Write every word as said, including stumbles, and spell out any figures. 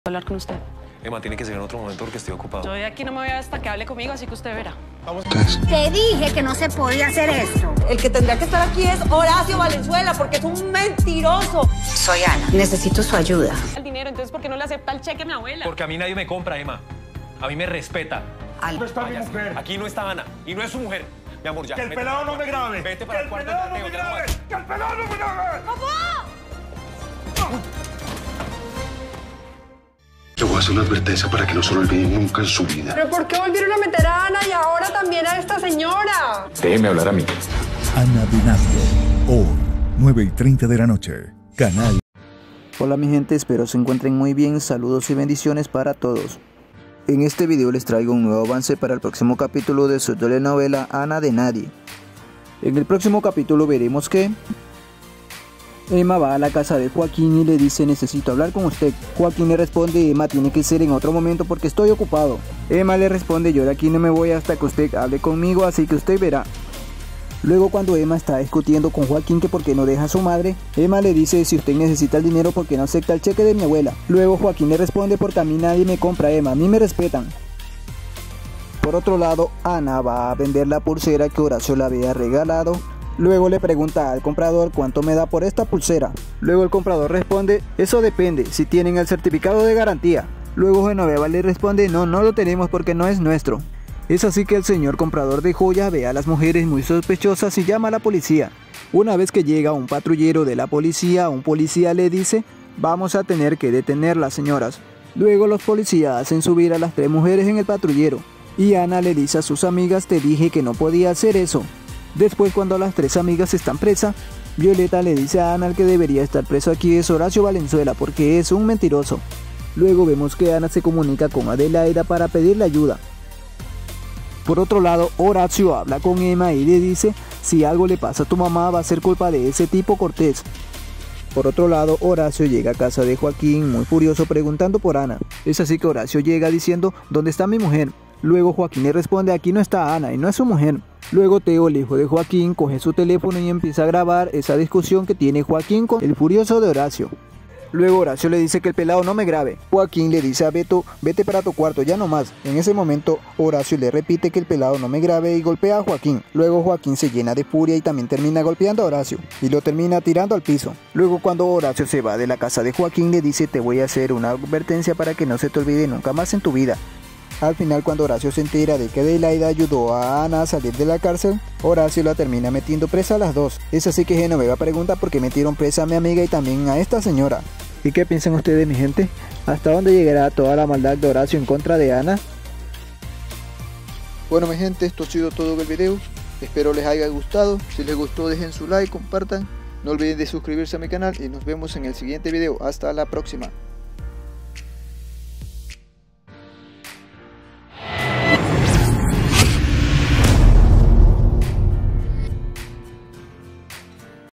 hablar con usted. Emma, tiene que ser en otro momento porque estoy ocupado. Yo de aquí no me voy hasta que hable conmigo, así que usted verá. Vamos. Te dije que no se podía hacer esto. El que tendría que estar aquí es Horacio Valenzuela, porque es un mentiroso. Soy Ana. Necesito su ayuda. El dinero, entonces, ¿por qué no le acepta el cheque a mi abuela? Porque a mí nadie me compra, Emma. A mí me respeta. Al... ¿Dónde está mi Váyase. mujer? Aquí no está Ana. Y no es su mujer. Mi amor, ya. Que el vete pelado para no me grabe. Vete Que para el el cuarto. pelado no de me Mateo, grabe. ya no Que el pelado no me grabe. Le voy a hacer una advertencia para que no se lo olviden nunca en su vida. ¿Pero por qué volvieron a meter a Ana y ahora también a esta señora? Déjeme hablar a mí. Ana de Nadie, hoy, nueve y treinta de la noche, Canal. Hola mi gente, espero se encuentren muy bien, saludos y bendiciones para todos. En este video les traigo un nuevo avance para el próximo capítulo de su telenovela Ana de Nadie. En el próximo capítulo veremos que Emma va a la casa de Joaquín y le dice: necesito hablar con usted. Joaquín le responde: Emma, tiene que ser en otro momento porque estoy ocupado. Emma le responde: yo de aquí no me voy hasta que usted hable conmigo, así que usted verá. Luego, cuando Emma está discutiendo con Joaquín que por qué no deja a su madre, Emma le dice: si usted necesita el dinero, ¿por qué no acepta el cheque de mi abuela? Luego Joaquín le responde: porque a mí nadie me compra, Emma, a mí me respetan. Por otro lado, Ana va a vender la pulsera que Horacio le había regalado. Luego le pregunta al comprador cuánto me da por esta pulsera. Luego el comprador responde: eso depende, si tienen el certificado de garantía. Luego Genoveva le responde: no, no lo tenemos porque no es nuestro. Es así que el señor comprador de joyas ve a las mujeres muy sospechosas y llama a la policía. Una vez que llega un patrullero de la policía, un policía le dice: vamos a tener que detenerlas, señoras. Luego los policías hacen subir a las tres mujeres en el patrullero. Y Ana le dice a sus amigas: te dije que no podía hacer eso. Después, cuando las tres amigas están presas, Violeta le dice a Ana: el que debería estar preso aquí es Horacio Valenzuela porque es un mentiroso. Luego vemos que Ana se comunica con Adelaida para pedirle ayuda. Por otro lado, Horacio habla con Emma y le dice: si algo le pasa a tu mamá va a ser culpa de ese tipo Cortés. Por otro lado, Horacio llega a casa de Joaquín muy furioso preguntando por Ana. Es así que Horacio llega diciendo: ¿dónde está mi mujer? Luego Joaquín le responde: aquí no está Ana y no es su mujer. Luego Teo, el hijo de Joaquín, coge su teléfono y empieza a grabar esa discusión que tiene Joaquín con el furioso de Horacio. Luego Horacio le dice que el pelado no me grabe. Joaquín le dice a Beto: vete para tu cuarto, ya no más. En ese momento Horacio le repite que el pelado no me grabe y golpea a Joaquín. Luego Joaquín se llena de furia y también termina golpeando a Horacio y lo termina tirando al piso. Luego, cuando Horacio se va de la casa de Joaquín, le dice: te voy a hacer una advertencia para que no se te olvide nunca más en tu vida. Al final, cuando Horacio se entera de que Adelaida ayudó a Ana a salir de la cárcel, Horacio la termina metiendo presa a las dos. Es así que Genoveva pregunta por qué metieron presa a mi amiga y también a esta señora. ¿Y qué piensan ustedes, mi gente? ¿Hasta dónde llegará toda la maldad de Horacio en contra de Ana? Bueno, mi gente, esto ha sido todo el video. Espero les haya gustado. Si les gustó, dejen su like, compartan. No olviden de suscribirse a mi canal y nos vemos en el siguiente video. Hasta la próxima.